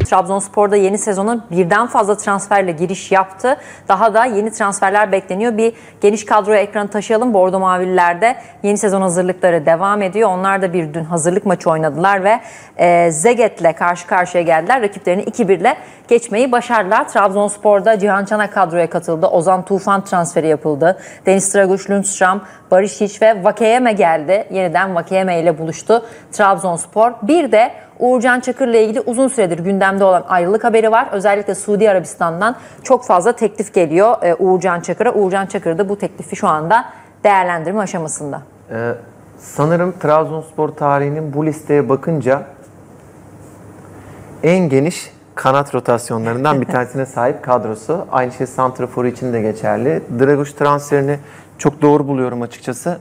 Trabzonspor'da yeni sezona birden fazla transferle giriş yaptı. Daha da yeni transferler bekleniyor. Bir geniş kadroya ekranı taşıyalım. Bordo Mavililer'de yeni sezon hazırlıkları devam ediyor. Onlar da dün hazırlık maçı oynadılar ve Zeget'le karşı karşıya geldiler. Rakiplerini 2-1'le geçmeyi başardılar. Trabzonspor'da Cihan Çanak kadroya katıldı. Ozan Tufan transferi yapıldı. Deniz Draguş, Lundstram, Barışic ve Vakeyeme geldi. Yeniden Vakeyeme ile buluştu Trabzonspor. Bir de Uğurcan Çakır'la ilgili uzun süredir gündemde olan ayrılık haberi var. Özellikle Suudi Arabistan'dan çok fazla teklif geliyor Uğurcan Çakır'a. Uğurcan Çakır da bu teklifi şu anda değerlendirme aşamasında. Sanırım Trabzonspor tarihinin bu listeye bakınca en geniş kanat rotasyonlarından bir tanesine sahip kadrosu. Aynı şey santraforu için de geçerli. Draguş transferini çok doğru buluyorum açıkçası.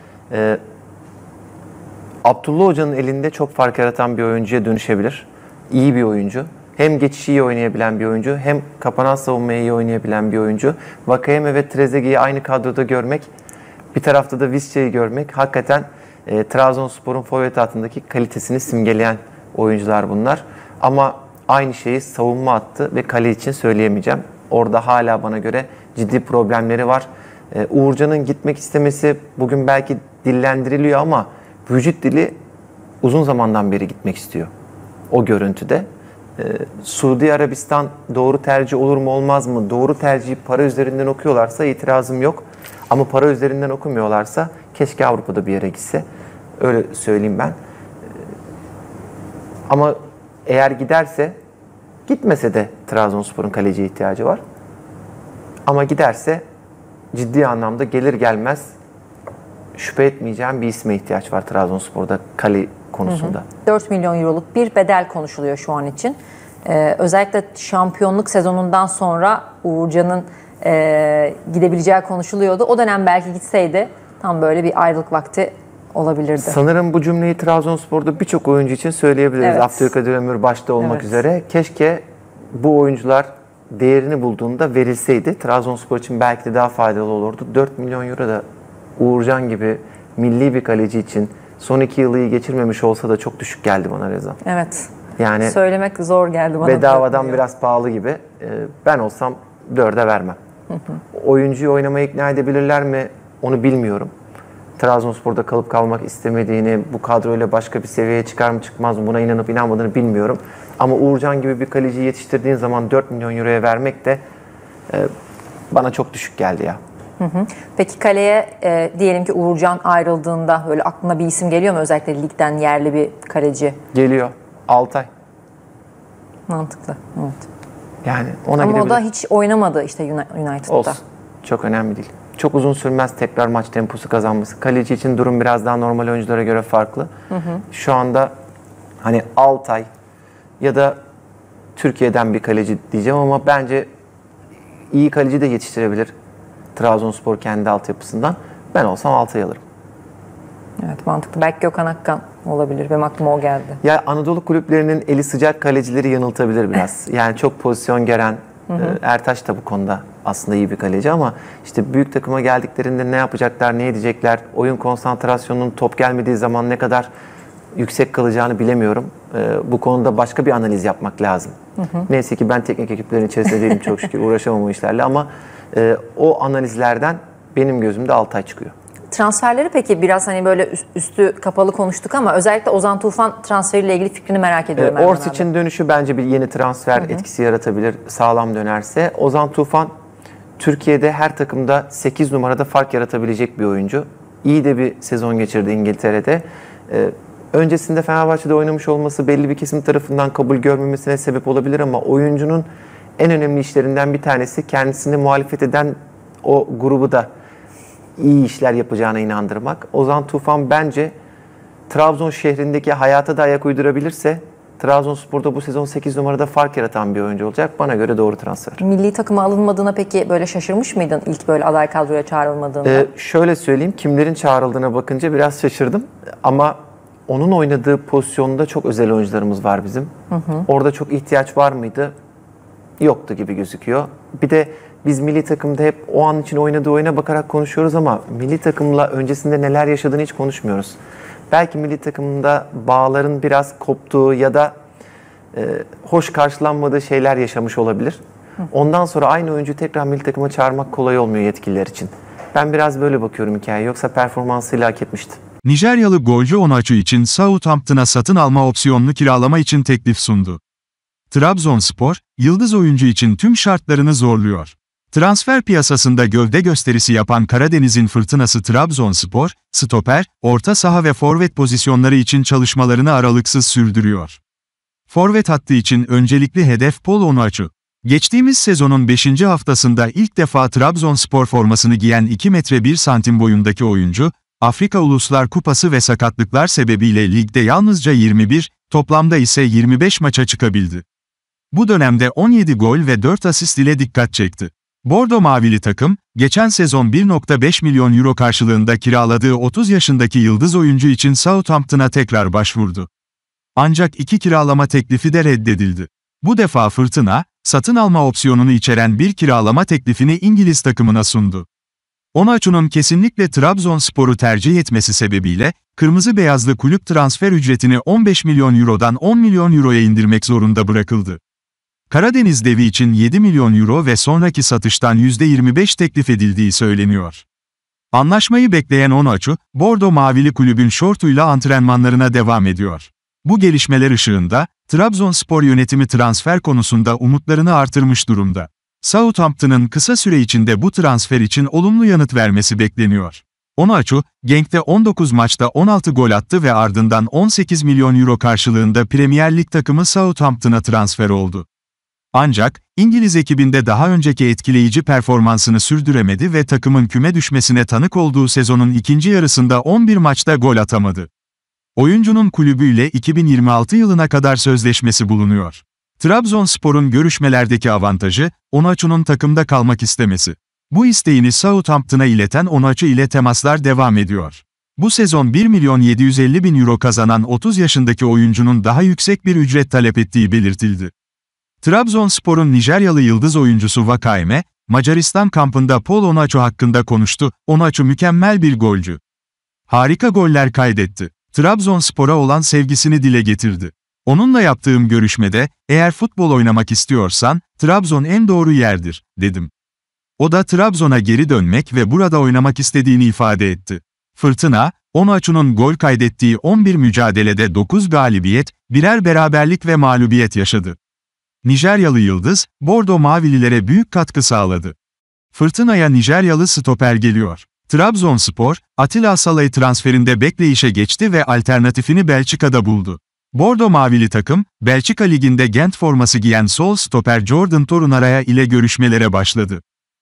Abdullah Hoca'nın elinde çok fark yaratan bir oyuncuya dönüşebilir. İyi bir oyuncu. Hem geçişi iyi oynayabilen bir oyuncu, hem kapanan savunmayı iyi oynayabilen bir oyuncu. Vakayeme ve Trezeguet'i aynı kadroda görmek, bir tarafta da Visca'yı görmek hakikaten Trabzonspor'un forvet hattındaki kalitesini simgeleyen oyuncular bunlar. Ama aynı şeyi savunma hattı ve kale için söyleyemeyeceğim. Orada hala bana göre ciddi problemleri var. Uğurcan'ın gitmek istemesi bugün belki dillendiriliyor ama vücut dili uzun zamandan beri gitmek istiyor. O görüntüde. Suudi Arabistan doğru tercih olur mu olmaz mı? Doğru tercihi para üzerinden okuyorlarsa itirazım yok. Ama para üzerinden okumuyorlarsa keşke Avrupa'da bir yere gitse. Öyle söyleyeyim ben. Ama eğer giderse, gitmese de Trabzonspor'un kaleciye ihtiyacı var. Ama giderse ciddi anlamda gelir gelmez şüphe etmeyeceğim bir isme ihtiyaç var Trabzonspor'da kale konusunda. 4 milyon euroluk bir bedel konuşuluyor şu an için. Özellikle şampiyonluk sezonundan sonra Uğurcan'ın gidebileceği konuşuluyordu. O dönem belki gitseydi tam böyle bir ayrılık vakti olabilirdi. Sanırım bu cümleyi Trabzonspor'da birçok oyuncu için söyleyebiliriz. Evet. Abdülkadir Ömür başta olmak üzere. Keşke bu oyuncular değerini bulduğunda verilseydi. Trabzonspor için belki de daha faydalı olurdu. 4 milyon euro da Uğurcan gibi milli bir kaleci için son 2 yılı iyi geçirmemiş olsa da çok düşük geldi bana Reza. Evet. Yani söylemek zor geldi bana. Bedavadan biraz pahalı gibi. Ben olsam 4'e vermem. Oyuncuyu oynamaya ikna edebilirler mi onu bilmiyorum. Trabzonspor'da kalıp kalmak istemediğini, bu kadroyla başka bir seviyeye çıkar mı çıkmaz mı buna inanıp inanmadığını bilmiyorum. Ama Uğurcan gibi bir kaleciyi yetiştirdiğin zaman 4 milyon euroya vermek de bana çok düşük geldi ya. Peki kaleye diyelim ki Uğurcan ayrıldığında böyle aklına bir isim geliyor mu? Özellikle ligden yerli bir kaleci. Geliyor. Altay. Mantıklı. Evet. Yani ona ama gidebilir. o da hiç oynamadı işte United'da. Olsun. Çok önemli değil. Çok uzun sürmez tekrar maç temposu kazanması. Kaleci için durum biraz daha normal oyunculara göre farklı. Şu anda hani Altay ya da Türkiye'den bir kaleci diyeceğim ama bence iyi kaleci de yetiştirebilir Trabzonspor kendi altyapısından. Ben olsam Altay'ı alırım. Evet, mantıklı. Belki Gökhan Akkan olabilir. Benim aklıma o geldi. Ya Anadolu kulüplerinin eli sıcak kalecileri yanıltabilir biraz. Yani çok pozisyon gelen, Ertaş da bu konuda aslında iyi bir kaleci ama işte büyük takıma geldiklerinde ne yapacaklar, ne edecekler, oyun konsantrasyonunun top gelmediği zaman ne kadar yüksek kalacağını bilemiyorum. Bu konuda başka bir analiz yapmak lazım. Neyse ki ben teknik ekiplerin içerisinde değilim çok şükür, uğraşamam o işlerle ama o analizlerden benim gözümde Altay çıkıyor. Transferleri peki biraz hani böyle üstü kapalı konuştuk ama özellikle Ozan Tufan transferiyle ilgili fikrini merak ediyorum. Orsic'in dönüşü bence bir yeni transfer etkisi yaratabilir sağlam dönerse. Ozan Tufan Türkiye'de her takımda 8 numarada fark yaratabilecek bir oyuncu. İyi de bir sezon geçirdi İngiltere'de. Öncesinde Fenerbahçe'de oynamış olması belli bir kesim tarafından kabul görmemesine sebep olabilir ama oyuncunun en önemli işlerinden bir tanesi kendisini muhalefet eden o grubu da iyi işler yapacağına inandırmak. Ozan Tufan bence Trabzon şehrindeki hayata da ayak uydurabilirse Trabzonspor'da bu sezon 8 numarada fark yaratan bir oyuncu olacak. Bana göre doğru transfer. Milli takıma alınmadığına peki böyle şaşırmış mıydın ilk böyle aday kadroya çağrılmadığında? Şöyle söyleyeyim, kimlerin çağrıldığına bakınca biraz şaşırdım. Ama onun oynadığı pozisyonda çok özel oyuncularımız var bizim. Orada çok ihtiyaç var mıydı? Yoktu gibi gözüküyor. Bir de biz milli takımda hep o an için oynadığı oyuna bakarak konuşuyoruz ama milli takımla öncesinde neler yaşadığını hiç konuşmuyoruz. Belki milli takımda bağların biraz koptuğu ya da hoş karşılanmadığı şeyler yaşamış olabilir. Ondan sonra aynı oyuncuyu tekrar milli takıma çağırmak kolay olmuyor yetkililer için. Ben biraz böyle bakıyorum hikayeye. Yoksa performansıyla hak etmişti. Nijeryalı golcü Onaçu için Southampton'a satın alma opsiyonlu kiralama için teklif sundu. Trabzonspor, yıldız oyuncu için tüm şartlarını zorluyor. Transfer piyasasında gövde gösterisi yapan Karadeniz'in fırtınası Trabzonspor, stoper, orta saha ve forvet pozisyonları için çalışmalarını aralıksız sürdürüyor. Forvet hattı için öncelikli hedef Paul Onaçu. Geçtiğimiz sezonun 5. haftasında ilk defa Trabzonspor formasını giyen 2 metre 1 santim boyundaki oyuncu, Afrika Uluslar Kupası ve sakatlıklar sebebiyle ligde yalnızca 21, toplamda ise 25 maça çıkabildi. Bu dönemde 17 gol ve 4 asist ile dikkat çekti. Bordo Mavili takım, geçen sezon 1,5 milyon euro karşılığında kiraladığı 30 yaşındaki yıldız oyuncu için Southampton'a tekrar başvurdu. Ancak 2 kiralama teklifi de reddedildi. Bu defa Fırtına, satın alma opsiyonunu içeren bir kiralama teklifini İngiliz takımına sundu. Onaçu'nun kesinlikle Trabzonspor'u tercih etmesi sebebiyle, kırmızı beyazlı kulüp transfer ücretini 15 milyon eurodan 10 milyon euroya indirmek zorunda bırakıldı. Karadeniz devi için 7 milyon euro ve sonraki satıştan %25 teklif edildiği söyleniyor. Anlaşmayı bekleyen Onaçu, Bordo Mavili kulübün şortuyla antrenmanlarına devam ediyor. Bu gelişmeler ışığında, Trabzonspor yönetimi transfer konusunda umutlarını artırmış durumda. Southampton'ın kısa süre içinde bu transfer için olumlu yanıt vermesi bekleniyor. Onaçu, Genk'te 19 maçta 16 gol attı ve ardından 18 milyon euro karşılığında Premier Lig takımı Southampton'a transfer oldu. Ancak, İngiliz ekibinde daha önceki etkileyici performansını sürdüremedi ve takımın küme düşmesine tanık olduğu sezonun ikinci yarısında 11 maçta gol atamadı. Oyuncunun kulübüyle 2026 yılına kadar sözleşmesi bulunuyor. Trabzonspor'un görüşmelerdeki avantajı, Onaçu'nun takımda kalmak istemesi. Bu isteğini Southampton'a ileten Onaçu ile temaslar devam ediyor. Bu sezon 1 milyon 750 bin euro kazanan 30 yaşındaki oyuncunun daha yüksek bir ücret talep ettiği belirtildi. Trabzonspor'un Nijeryalı yıldız oyuncusu Vakayeme, Macaristan kampında Paul Onaçu hakkında konuştu. Onaçu mükemmel bir golcü. Harika goller kaydetti. Trabzonspor'a olan sevgisini dile getirdi. Onunla yaptığım görüşmede, eğer futbol oynamak istiyorsan, Trabzon en doğru yerdir, dedim. O da Trabzon'a geri dönmek ve burada oynamak istediğini ifade etti. Fırtına, Onaçu'nun gol kaydettiği 11 mücadelede 9 galibiyet, birer beraberlik ve mağlubiyet yaşadı. Nijeryalı yıldız, Bordo Mavililere büyük katkı sağladı. Fırtına'ya Nijeryalı stoper geliyor. Trabzonspor, Atilla Salah'ı transferinde bekleyişe geçti ve alternatifini Belçika'da buldu. Bordo Mavili takım, Belçika Ligi'nde Gent forması giyen sol stoper Jordan Torunaraya ile görüşmelere başladı.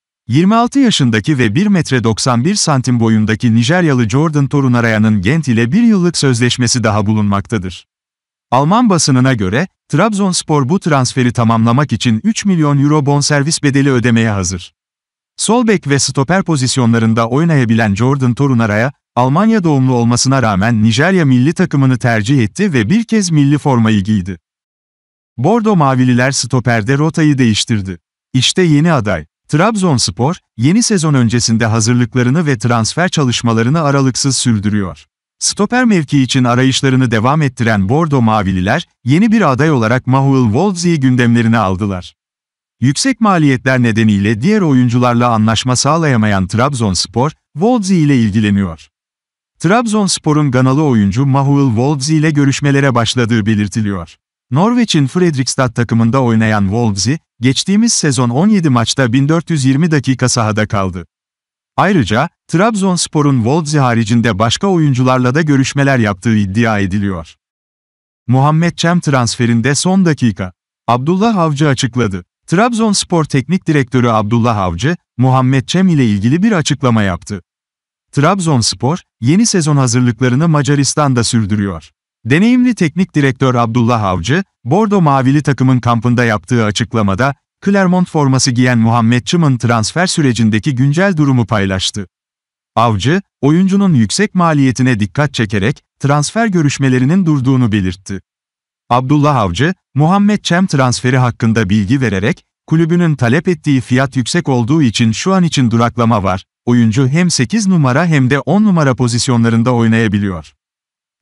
26 yaşındaki ve 1 metre 91 santim boyundaki Nijeryalı Jordan Torunaraya'nın Gent ile bir yıllık sözleşmesi daha bulunmaktadır. Alman basınına göre, Trabzonspor bu transferi tamamlamak için 3 milyon euro bonservis bedeli ödemeye hazır. Sol bek ve stoper pozisyonlarında oynayabilen Jordan Torunaraya, Almanya doğumlu olmasına rağmen Nijerya milli takımını tercih etti ve bir kez milli formayı giydi. Bordo Mavililer stoperde rotayı değiştirdi. İşte yeni aday. Trabzonspor, yeni sezon öncesinde hazırlıklarını ve transfer çalışmalarını aralıksız sürdürüyor. Stoper mevkii için arayışlarını devam ettiren Bordo Mavililer, yeni bir aday olarak Manuel Wolves'i gündemlerine aldılar. Yüksek maliyetler nedeniyle diğer oyuncularla anlaşma sağlayamayan Trabzonspor, Wolves ile ilgileniyor. Trabzonspor'un Ganalı oyuncu Manuel Wolves ile görüşmelere başladığı belirtiliyor. Norveç'in Fredrikstad takımında oynayan Wolves'i, geçtiğimiz sezon 17 maçta 1420 dakika sahada kaldı. Ayrıca, Trabzonspor'un Wolves'i haricinde başka oyuncularla da görüşmeler yaptığı iddia ediliyor. Muhammed Cem transferinde son dakika. Abdullah Avcı açıkladı. Trabzonspor Teknik Direktörü Abdullah Avcı, Muhammed Cem ile ilgili bir açıklama yaptı. Trabzonspor, yeni sezon hazırlıklarını Macaristan'da sürdürüyor. Deneyimli teknik direktör Abdullah Avcı, Bordo Mavili takımın kampında yaptığı açıklamada, Clermont forması giyen Muhammed Cem'in transfer sürecindeki güncel durumu paylaştı. Avcı, oyuncunun yüksek maliyetine dikkat çekerek, transfer görüşmelerinin durduğunu belirtti. Abdullah Avcı, Muhammed Cem transferi hakkında bilgi vererek, kulübünün talep ettiği fiyat yüksek olduğu için şu an için duraklama var, oyuncu hem 8 numara hem de 10 numara pozisyonlarında oynayabiliyor.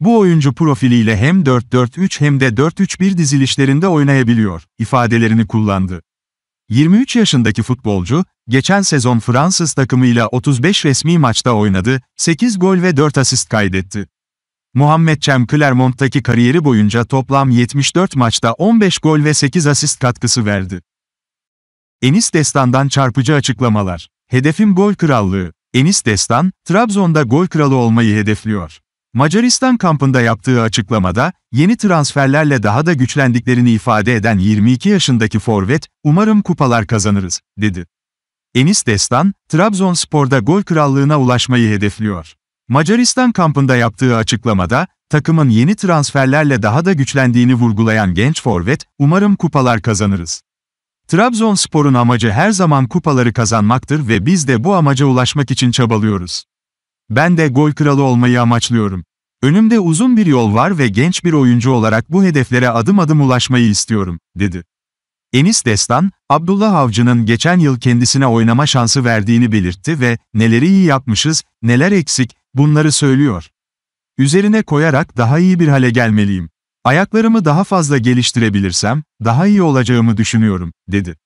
Bu oyuncu profiliyle hem 4-4-3 hem de 4-3-1 dizilişlerinde oynayabiliyor, ifadelerini kullandı. 23 yaşındaki futbolcu, geçen sezon Fransız takımıyla 35 resmi maçta oynadı, 8 gol ve 4 asist kaydetti. Muhammed Cem Clermont'taki kariyeri boyunca toplam 74 maçta 15 gol ve 8 asist katkısı verdi. Enis Destan'dan çarpıcı açıklamalar. Hedefim gol krallığı. Enis Destan, Trabzon'da gol kralı olmayı hedefliyor. Macaristan kampında yaptığı açıklamada, yeni transferlerle daha da güçlendiklerini ifade eden 22 yaşındaki forvet, "Umarım kupalar kazanırız," dedi. Enis Destan, Trabzonspor'da gol krallığına ulaşmayı hedefliyor. Macaristan kampında yaptığı açıklamada, takımın yeni transferlerle daha da güçlendiğini vurgulayan genç forvet, "Umarım kupalar kazanırız. Trabzonspor'un amacı her zaman kupaları kazanmaktır ve biz de bu amaca ulaşmak için çabalıyoruz. Ben de gol kralı olmayı amaçlıyorum. Önümde uzun bir yol var ve genç bir oyuncu olarak bu hedeflere adım adım ulaşmayı istiyorum," dedi. Enis Destan, Abdullah Avcı'nın geçen yıl kendisine oynama şansı verdiğini belirtti ve "Neleri iyi yapmışız, neler eksik, bunları söylüyor. Üzerine koyarak daha iyi bir hale gelmeliyim. Ayaklarımı daha fazla geliştirebilirsem, daha iyi olacağımı düşünüyorum," dedi.